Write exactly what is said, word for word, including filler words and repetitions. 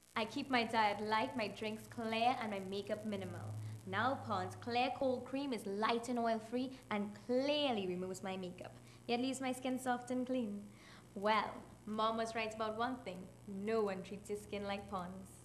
I keep my diet light, my drinks clear, and my makeup minimal. Now Pond's Clear Cold Cream is light and oil-free and clearly removes my makeup, yet leaves my skin soft and clean. Well, Mom was right about one thing. No one treats your skin like Pond's.